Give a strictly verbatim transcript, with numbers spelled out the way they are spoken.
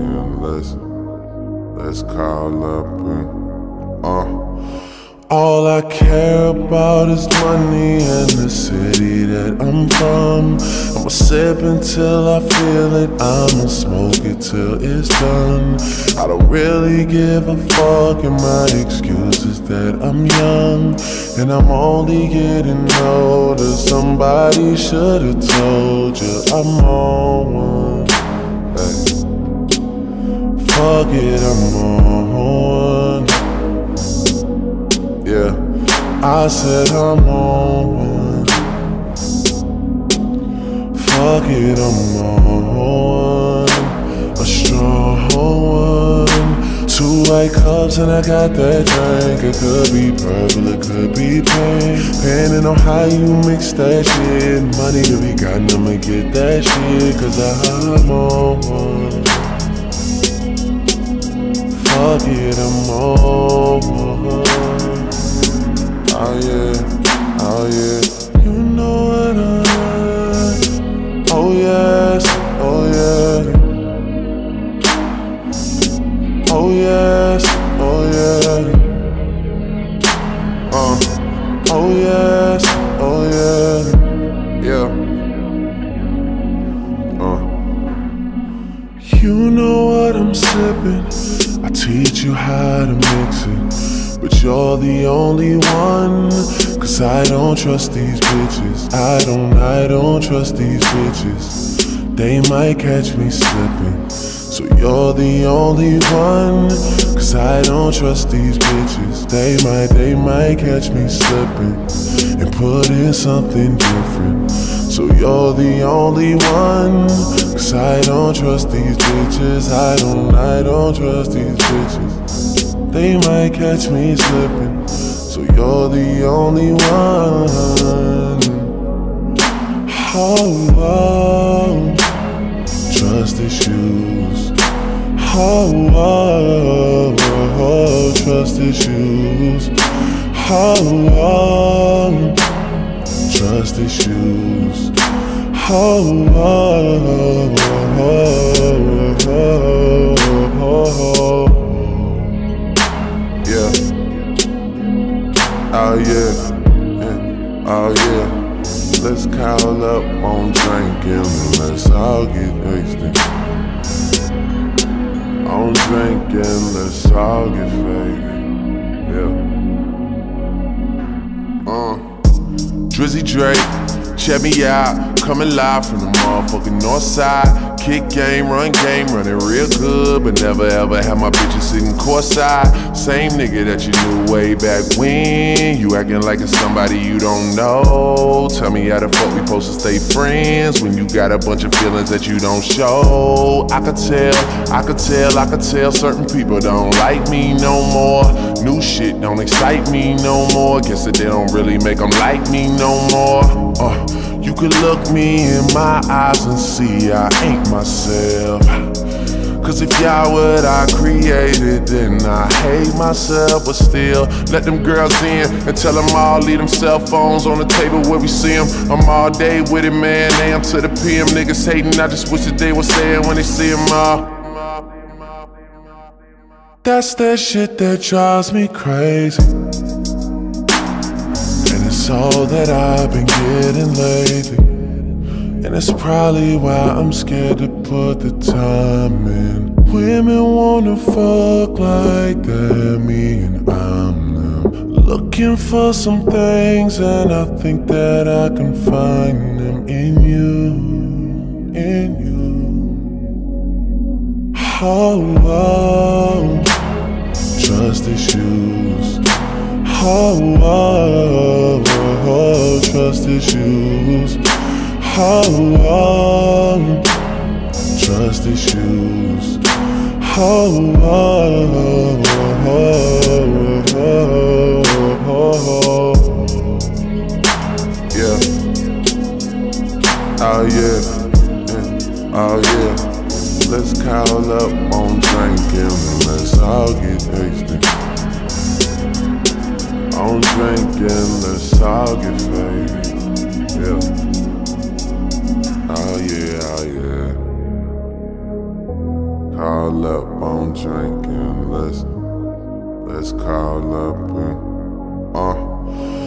and let's let's call up and uh. All I care about is money and the city that I'm from. I'ma sip until I feel it, I'ma smoke it till it's done. I don't really give a fuck, and my excuse is that I'm young and I'm only getting older. Somebody should've told you I'm on one. Hey. Fuck it, I'm on one. Yeah, I said I'm on one. Fuck it, I'm on one. A strong one. Two white cups and I got that drink. It could be purple, it could be pink, depending on how you mix that shit. Money to be gotten, I'ma get that shit, cause I'm on one. Fuck it, I'm on one. Oh yeah, oh yeah, you know what I, oh yes, oh yeah, oh yes, oh yeah, uh, oh yes, oh yeah, yeah, uh. You know what I'm sipping, I teach you how to mix it, but you're the only one, cause I don't trust these bitches. I don't, I don't trust these bitches. They might catch me slipping, so you're the only one, cause I don't trust these bitches. They might, they might catch me slipping and put in something different. So you're the only one, cause I don't trust these bitches. I don't, I don't trust these bitches. They might catch me slipping, so you're the only one. Oh, oh, trust issues. Oh, oh, oh, trust issues. Oh, oh, trust issues. Oh, oh, oh, oh, oh, oh. Yeah. Oh yeah. Yeah. Oh yeah. Let's call up on drinking and let's all get wasted. On drinking, let's all get faded. Yeah. Uh. Drizzy Drake, check me out. Coming live from the motherfucking north side. Kick game, run game, running real good, but never ever had my bitches sitting courtside. Same nigga that you knew way back when. You acting like it's somebody you don't know. Tell me how the fuck we supposed to stay friends when you got a bunch of feelings that you don't show. I could tell, I could tell, I could tell certain people don't like me no more. New shit don't excite me no more. Guess that they don't really make them like me no more. Uh, you could look me in my eyes and see I ain't myself. Cause if y'all what I created, then I hate myself. But still, let them girls in and tell them all leave them cell phones on the table where we see them. I'm all day with it, man, A M to the P M. Niggas hating, I just wish that they would say it when they see them all. That's that shit that drives me crazy, and it's all that I've been getting lately. And it's probably why I'm scared to put the time in. Women wanna fuck like that, me and I'm them. Looking for some things, and I think that I can find them in you, in you. Oh, oh, trust issues. Oh, oh, oh, trust issues. Oh, oh, trust issues. Oh, oh, oh, oh, oh, oh. Yeah. Oh yeah. Oh yeah. Let's call up on drinking and let's all get wasted. On drinking, let's all get faded. Yeah. Oh yeah, oh yeah. call up on drinking. Let's let's call up and uh